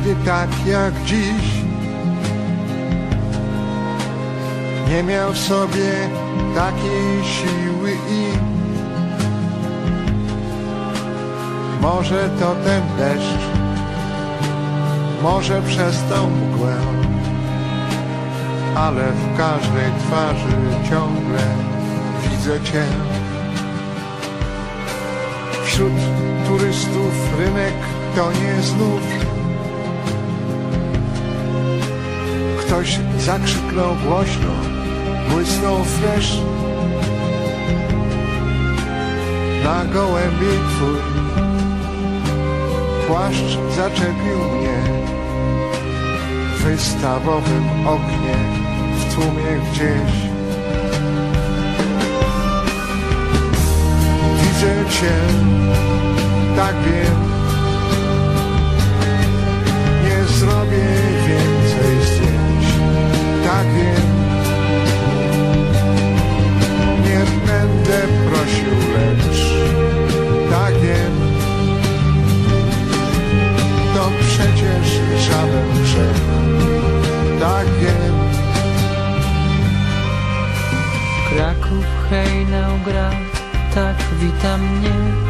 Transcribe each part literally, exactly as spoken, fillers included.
nigdy tak jak dziś nie miał w sobie takiej siły i może to ten deszcz, może przez tą mgłę, ale w każdej twarzy ciągle widzę Cię. Wśród turystów rynek to nie znów ktoś zakrzyknął głośno, błysnął flesz na gołębi Twój płaszcz zaczepił mnie w wystawowym oknie w tłumie gdzieś. Widzę Cię, tak wiem, nie zrobię więcej zdjęć, tak wiem, nie będę prosił, lecz tak wiem, to przecież żaden grzech, tak wiem. Kraków hejnał gra, tak wita mnie.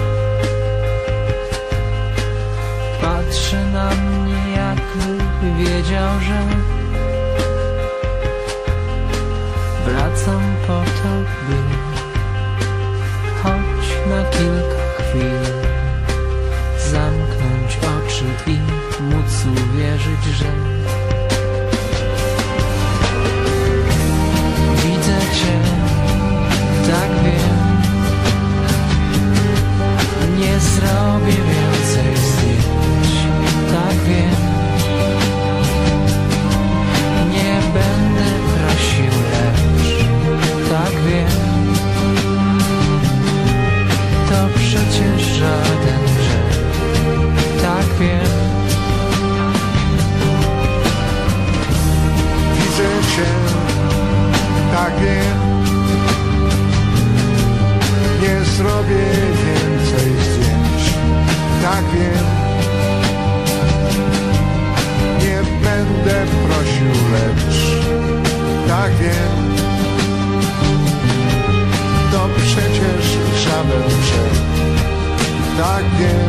Patrzy na mnie, jakby wiedział, że wracam po to, by choć na kilka chwil zamknąć oczy i móc uwierzyć, że widzę Cię, tak wiem, nie zrobię więcej zdjęć, tak wiem, nie będę prosił, lecz tak wiem, to przecież żaden grzech, tak wiem. Widzę Cię, tak wiem, nie zrobię więcej zdjęć, tak wiem, nie będę prosił, lecz tak wiem, to przecież żaden grzech, tak wiem.